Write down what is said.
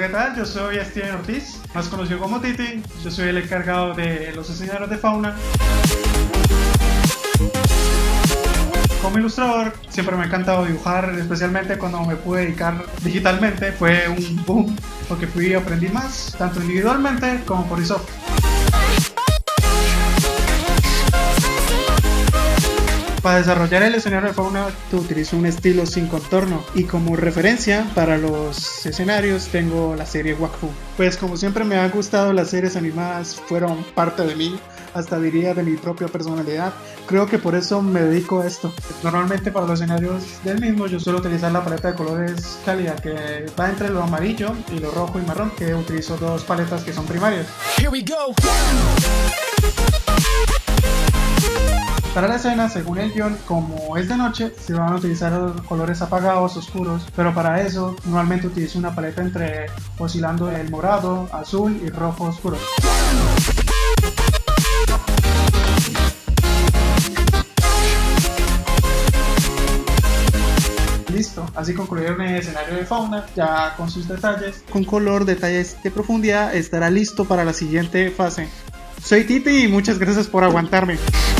Hola, ¿qué tal? Yo soy Steven Ortiz, más conocido como Titi. Yo soy el encargado de los escenarios de fauna. Como ilustrador, siempre me ha encantado dibujar, especialmente cuando me pude dedicar digitalmente. Fue un boom, porque aprendí más, tanto individualmente como por ISOF. Para desarrollar el escenario de fauna utilizo un estilo sin contorno, y como referencia para los escenarios tengo la serie Wakfu. Pues como siempre me han gustado las series animadas, fueron parte de mí, hasta diría de mi propia personalidad. Creo que por eso me dedico a esto. Normalmente para los escenarios del mismo yo suelo utilizar la paleta de colores cálida, que va entre lo amarillo y lo rojo y marrón, que utilizo dos paletas que son primarias. Here we go. Para la escena, según el guión, como es de noche, se van a utilizar colores apagados, oscuros, pero para eso normalmente utilizo una paleta entre oscilando el morado, azul y rojo oscuro. Listo, así concluyeron el escenario de fauna, ya con sus detalles, con color, detalles de profundidad, estará listo para la siguiente fase. Soy Titi y muchas gracias por aguantarme.